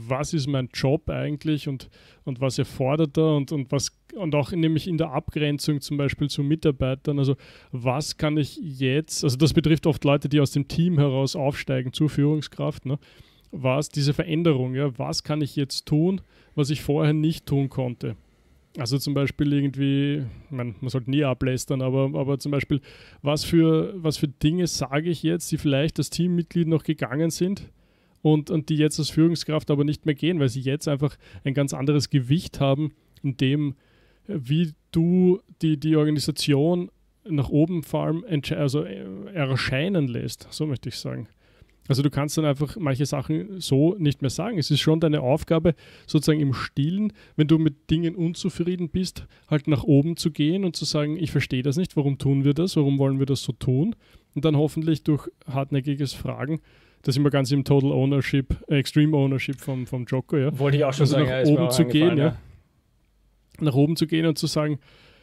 was ist mein Job eigentlich und was erfordert er und auch nämlich in der Abgrenzung zum Beispiel zu Mitarbeitern, also was kann ich jetzt, also das betrifft oft Leute, die aus dem Team heraus aufsteigen zur Führungskraft, ne? Was diese Veränderung, ja, was kann ich jetzt tun, was ich vorher nicht tun konnte? Also zum Beispiel irgendwie, man sollte nie ablästern, aber zum Beispiel, was für Dinge sage ich jetzt, die vielleicht das Teammitglied noch gegangen sind und die jetzt als Führungskraft aber nicht mehr gehen, weil sie jetzt einfach ein ganz anderes Gewicht haben, in dem, wie du die Organisation nach oben vor allem erscheinen lässt, so möchte ich sagen. Also du kannst dann einfach manche Sachen so nicht mehr sagen. Es ist schon deine Aufgabe, sozusagen im Stillen, wenn du mit Dingen unzufrieden bist, halt nach oben zu gehen und zu sagen, ich verstehe das nicht, warum tun wir das, warum wollen wir das so tun? Und dann hoffentlich durch hartnäckiges Fragen, das ist immer ganz im Total Ownership, Extreme Ownership vom Jocko, ja. Wollte ich auch schon also sagen, nach oben zu gehen, ja. Nach oben zu gehen und zu sagen,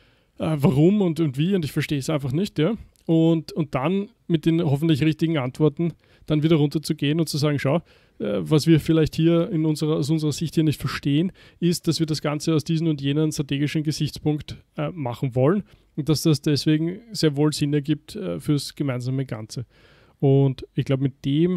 warum und wie, und ich verstehe es einfach nicht, ja. Und dann mit den hoffentlich richtigen Antworten dann wieder runterzugehen und zu sagen, schau, was wir vielleicht hier aus unserer Sicht hier nicht verstehen, ist, dass wir das Ganze aus diesem und jenem strategischen Gesichtspunkt machen wollen und dass das deswegen sehr wohl Sinn ergibt fürs gemeinsame Ganze. Und ich glaube, mit dem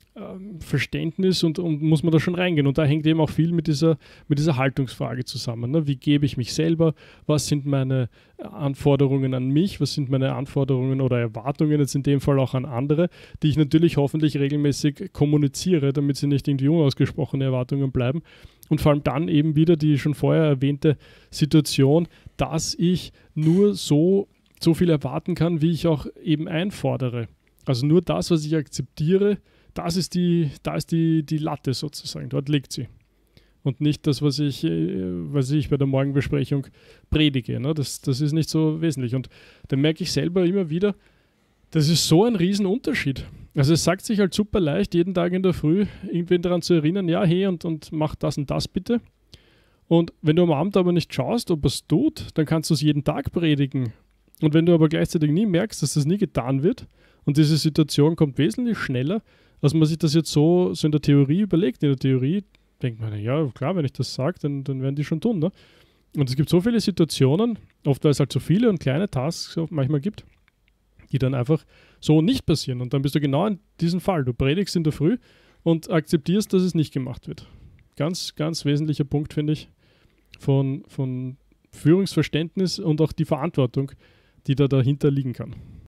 Verständnis und muss man da schon reingehen. Und da hängt eben auch viel mit dieser Haltungsfrage zusammen. Ne? Wie gebe ich mich selber? Was sind meine Anforderungen an mich? Was sind meine Anforderungen oder Erwartungen jetzt in dem Fall auch an andere, die ich natürlich hoffentlich regelmäßig kommuniziere, damit sie nicht irgendwie unausgesprochene Erwartungen bleiben. Und vor allem dann eben wieder die schon vorher erwähnte Situation, dass ich nur so viel erwarten kann, wie ich auch eben einfordere. Also nur das, was ich akzeptiere, da ist die Latte sozusagen, dort liegt sie. Und nicht das, was ich bei der Morgenbesprechung predige. Ne? Das ist nicht so wesentlich. Und dann merke ich selber immer wieder, das ist so ein Riesenunterschied. Also es sagt sich halt super leicht, jeden Tag in der Früh irgendwen daran zu erinnern, ja, hey, und mach das und das bitte. Und wenn du am Abend aber nicht schaust, ob es tut, dann kannst du es jeden Tag predigen. Und wenn du aber gleichzeitig nie merkst, dass das nie getan wird und diese Situation kommt wesentlich schneller, als man sich das jetzt so in der Theorie überlegt. In der Theorie denkt man, ja klar, wenn ich das sage, dann werden die schon tun. Ne? Und es gibt so viele Situationen, oft weil es halt so viele und kleine Tasks auch manchmal gibt, die dann einfach so nicht passieren. Und dann bist du genau in diesem Fall. Du predigst in der Früh und akzeptierst, dass es nicht gemacht wird. Ganz, ganz wesentlicher Punkt, finde ich, von Führungsverständnis und auch die Verantwortung, die da dahinter liegen kann.